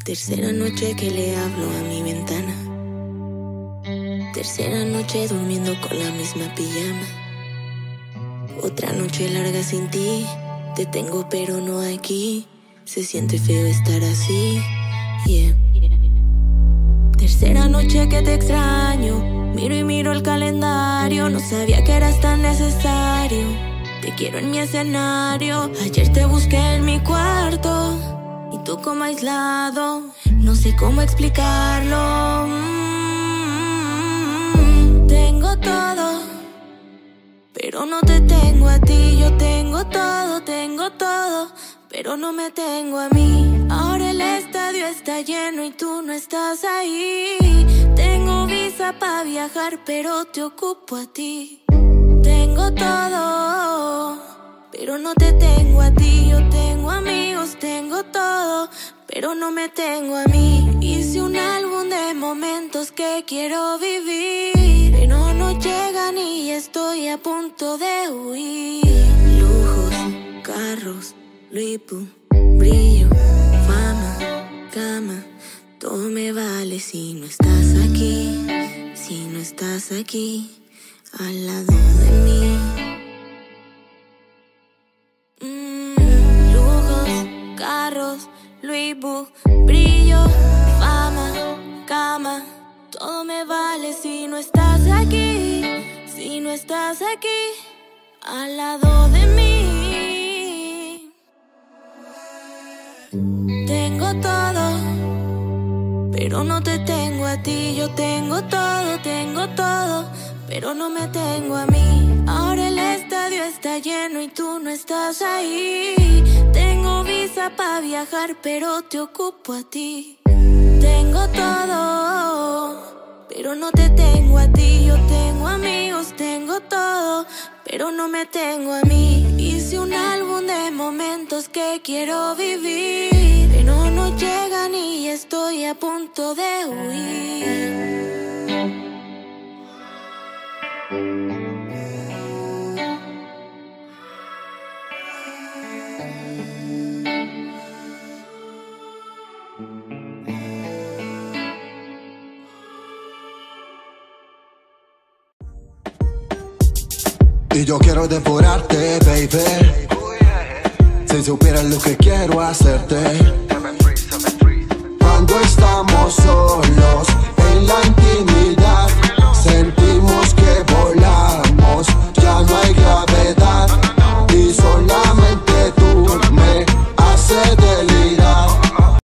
Tercera noche que le hablo a mi ventana. Tercera noche durmiendo con la misma pijama. Otra noche larga sin ti. Te tengo pero no aquí. Se siente feo estar así, yeah. Tercera noche que te extraño. Miro y miro el calendario. No sabía que eras tan necesario. Te quiero en mi escenario. Ayer te busqué en mi cuarto y tú como aislado. No sé cómo explicarlo. Tengo todo, pero no te tengo a ti. Yo tengo todo, pero no me tengo a mí. Ahora el estadio está lleno y tú no estás ahí. Tengo visa para viajar, pero te ocupo a ti. Tengo todo, pero no te tengo a ti. Yo tengo amigos, tengo todo, pero no me tengo a mí. Hice un álbum de momentos que quiero vivir, pero no llegan y estoy a punto de huir. Lujos, carros, Louis Vuitton, brillo, fama, cama. Todo me vale si no estás aquí, si no estás aquí al lado de mí. Lujos, carros, Louis Vuitton, brillo, fama, cama. Todo me vale si no estás aquí, si no estás aquí al lado de mí. Tengo todo, pero no te tengo a ti. Yo tengo todo, pero no me tengo a mí. Ahora el estadio está lleno y tú no estás ahí. Tengo visa para viajar, pero te ocupo a ti. Tengo todo, pero no te tengo a ti. Yo tengo amigos, tengo todo, pero no me tengo a mí. Hice un álbum de momentos que quiero vivir, pero no llegan y estoy a punto de huir. Y yo quiero devorarte, baby. Si supieras lo que quiero hacerte. Cuando estamos